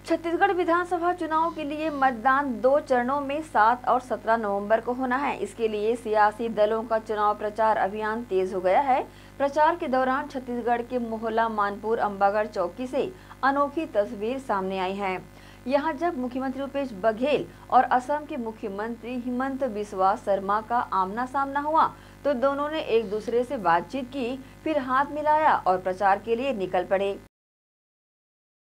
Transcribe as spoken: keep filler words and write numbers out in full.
छत्तीसगढ़ विधानसभा चुनाव के लिए मतदान दो चरणों में सात और सत्रह नवंबर को होना है। इसके लिए सियासी दलों का चुनाव प्रचार अभियान तेज हो गया है। प्रचार के दौरान छत्तीसगढ़ के मोहला मानपुर अंबागढ़ चौकी से अनोखी तस्वीर सामने आई है। यहां जब मुख्यमंत्री भूपेश बघेल और असम के मुख्यमंत्री हिमंत बिस्वा शर्मा का आमना सामना हुआ तो दोनों ने एक दूसरे से बातचीत की, फिर हाथ मिलाया और प्रचार के लिए निकल पड़े।